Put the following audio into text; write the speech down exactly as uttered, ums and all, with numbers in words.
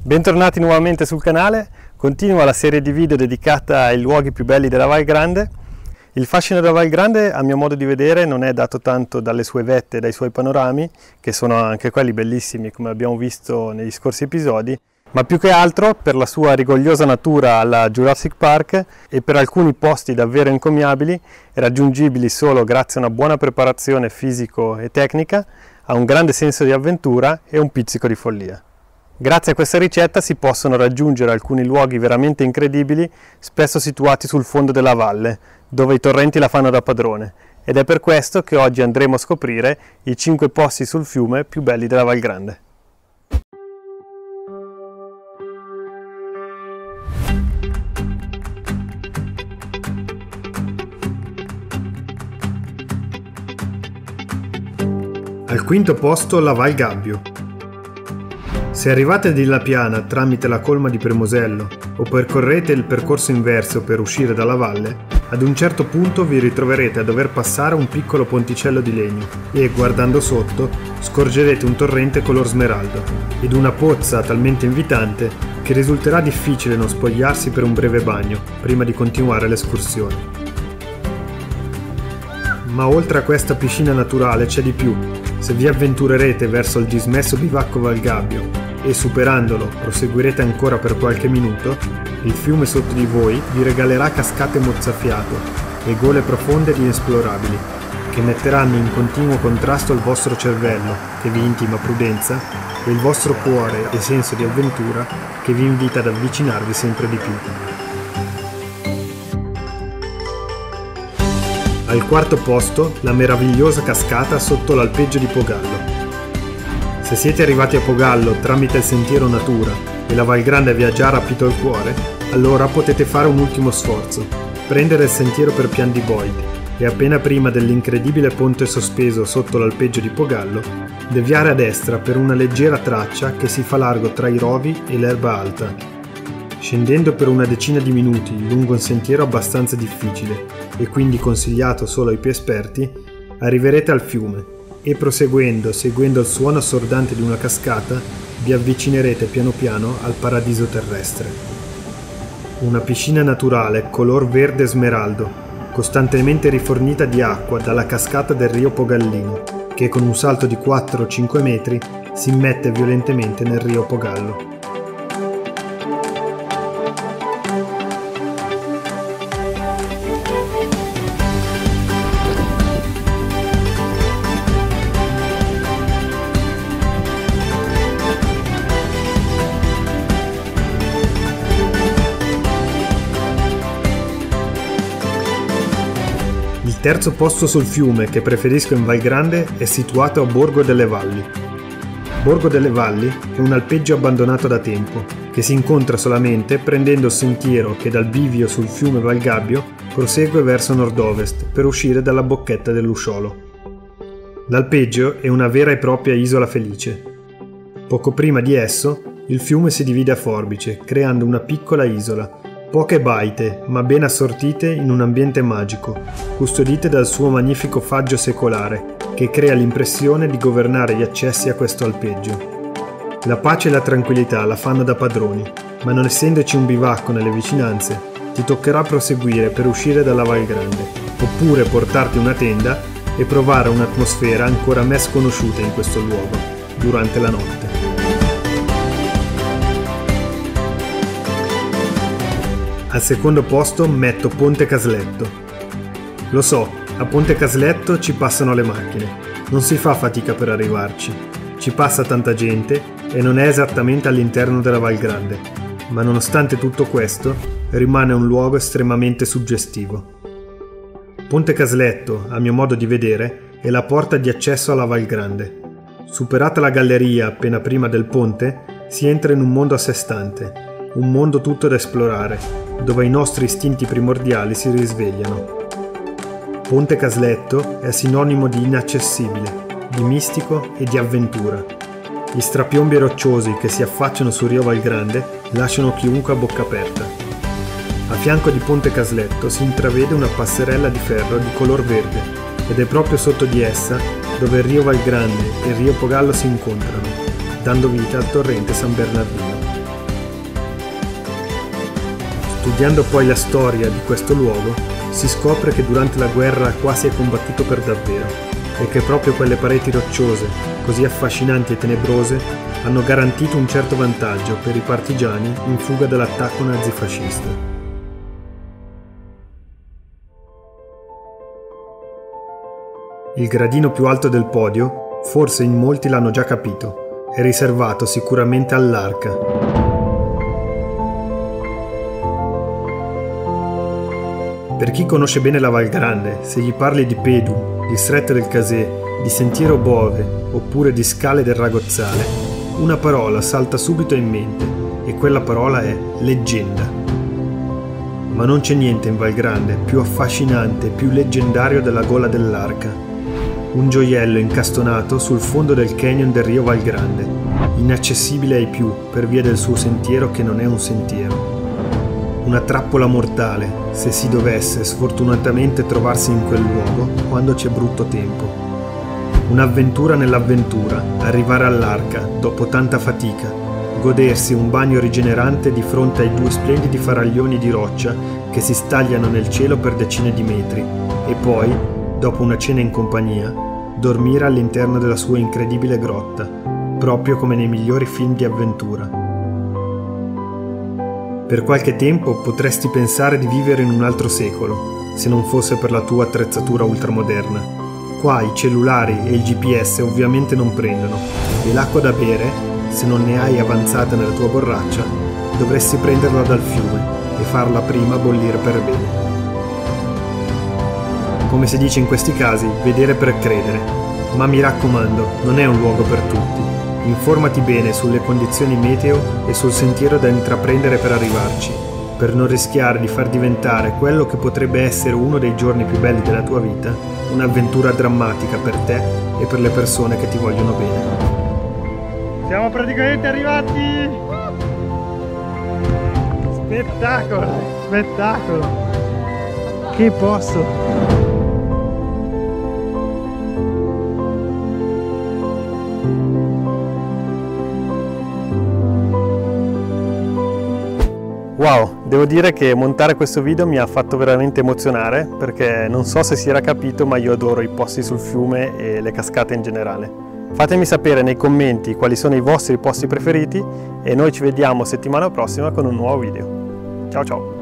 Bentornati nuovamente sul canale, continua la serie di video dedicata ai luoghi più belli della Val Grande. Il fascino della Val Grande, a mio modo di vedere, non è dato tanto dalle sue vette e dai suoi panorami, che sono anche quelli bellissimi come abbiamo visto negli scorsi episodi, ma più che altro per la sua rigogliosa natura alla Jurassic Park e per alcuni posti davvero encomiabili e raggiungibili solo grazie a una buona preparazione fisico e tecnica, a un grande senso di avventura e un pizzico di follia. Grazie a questa ricetta si possono raggiungere alcuni luoghi veramente incredibili, spesso situati sul fondo della valle, dove i torrenti la fanno da padrone, ed è per questo che oggi andremo a scoprire i cinque posti sul fiume più belli della Val Grande. Al quinto posto la Val Gabbio. Se arrivate di La Piana tramite la colma di Premosello o percorrete il percorso inverso per uscire dalla valle, ad un certo punto vi ritroverete a dover passare un piccolo ponticello di legno e, guardando sotto, scorgerete un torrente color smeraldo ed una pozza talmente invitante che risulterà difficile non spogliarsi per un breve bagno prima di continuare l'escursione. Ma oltre a questa piscina naturale c'è di più. Se vi avventurerete verso il dismesso bivacco Val Gabbio e superandolo proseguirete ancora per qualche minuto, il fiume sotto di voi vi regalerà cascate mozzafiato e gole profonde ed inesplorabili, che metteranno in continuo contrasto il vostro cervello, che vi intima prudenza, e il vostro cuore e senso di avventura, che vi invita ad avvicinarvi sempre di più. Al quarto posto, la meravigliosa cascata sotto l'alpeggio di Pogallo. Se siete arrivati a Pogallo tramite il sentiero Natura e la Val Grande vi ha già rapito il cuore, allora potete fare un ultimo sforzo, prendere il sentiero per Pian di Boid e appena prima dell'incredibile ponte sospeso sotto l'alpeggio di Pogallo, deviare a destra per una leggera traccia che si fa largo tra i rovi e l'erba alta. Scendendo per una decina di minuti lungo un sentiero abbastanza difficile e quindi consigliato solo ai più esperti, arriverete al fiume e proseguendo, seguendo il suono assordante di una cascata, vi avvicinerete piano piano al paradiso terrestre. Una piscina naturale color verde smeraldo, costantemente rifornita di acqua dalla cascata del rio Pogallino, che con un salto di quattro cinque metri si immette violentemente nel rio Pogallo. Il terzo posto sul fiume che preferisco in Val Grande è situato a Borgo delle Valli. Borgo delle Valli è un alpeggio abbandonato da tempo, che si incontra solamente prendendo il sentiero che dal bivio sul fiume Val Gabbio prosegue verso nord-ovest per uscire dalla bocchetta dell'Usciolo. L'alpeggio è una vera e propria isola felice. Poco prima di esso, il fiume si divide a forbice, creando una piccola isola, poche baite, ma ben assortite in un ambiente magico, custodite dal suo magnifico faggio secolare, che crea l'impressione di governare gli accessi a questo alpeggio. La pace e la tranquillità la fanno da padroni, ma non essendoci un bivacco nelle vicinanze, ti toccherà proseguire per uscire dalla Val Grande, oppure portarti una tenda e provare un'atmosfera ancora a me sconosciuta in questo luogo, durante la notte. Al secondo posto metto Ponte Casletto. Lo so, a Ponte Casletto ci passano le macchine, non si fa fatica per arrivarci, ci passa tanta gente e non è esattamente all'interno della Val Grande, ma nonostante tutto questo rimane un luogo estremamente suggestivo. Ponte Casletto, a mio modo di vedere, è la porta di accesso alla Val Grande. Superata la galleria appena prima del ponte, si entra in un mondo a sé stante, un mondo tutto da esplorare, dove i nostri istinti primordiali si risvegliano. Ponte Casletto è sinonimo di inaccessibile, di mistico e di avventura. Gli strapiombi rocciosi che si affacciano sul rio Val Grande lasciano chiunque a bocca aperta. A fianco di Ponte Casletto si intravede una passerella di ferro di color verde ed è proprio sotto di essa dove il rio Val Grande e il rio Pogallo si incontrano, dando vita al torrente San Bernardino. Studiando poi la storia di questo luogo, si scopre che durante la guerra qua si è combattuto per davvero e che proprio quelle pareti rocciose, così affascinanti e tenebrose, hanno garantito un certo vantaggio per i partigiani in fuga dall'attacco nazifascista. Il gradino più alto del podio, forse in molti l'hanno già capito, è riservato sicuramente all'Arca. Per chi conosce bene la Val Grande, se gli parli di Pedum, di Strette del Casè, di Sentiero Bove oppure di Scale del Ragozzale, una parola salta subito in mente e quella parola è leggenda. Ma non c'è niente in Val Grande più affascinante e più leggendario della gola dell'Arca. Un gioiello incastonato sul fondo del canyon del Rio Val Grande, inaccessibile ai più per via del suo sentiero che non è un sentiero. Una trappola mortale, se si dovesse sfortunatamente trovarsi in quel luogo quando c'è brutto tempo. Un'avventura nell'avventura, arrivare all'Arca dopo tanta fatica, godersi un bagno rigenerante di fronte ai due splendidi faraglioni di roccia che si stagliano nel cielo per decine di metri e poi, dopo una cena in compagnia, dormire all'interno della sua incredibile grotta, proprio come nei migliori film di avventura. Per qualche tempo potresti pensare di vivere in un altro secolo, se non fosse per la tua attrezzatura ultramoderna. Qua i cellulari e il G P S ovviamente non prendono, e l'acqua da bere, se non ne hai avanzata nella tua borraccia, dovresti prenderla dal fiume e farla prima bollire per bene. Come si dice in questi casi, vedere per credere. Ma mi raccomando, non è un luogo per tutti. Informati bene sulle condizioni meteo e sul sentiero da intraprendere per arrivarci, per non rischiare di far diventare quello che potrebbe essere uno dei giorni più belli della tua vita un'avventura drammatica per te e per le persone che ti vogliono bene. Siamo praticamente arrivati! Spettacolo! Spettacolo! Che posto! Wow, devo dire che montare questo video mi ha fatto veramente emozionare perché non so se si era capito, ma io adoro i posti sul fiume e le cascate in generale. Fatemi sapere nei commenti quali sono i vostri posti preferiti e noi ci vediamo settimana prossima con un nuovo video. Ciao ciao!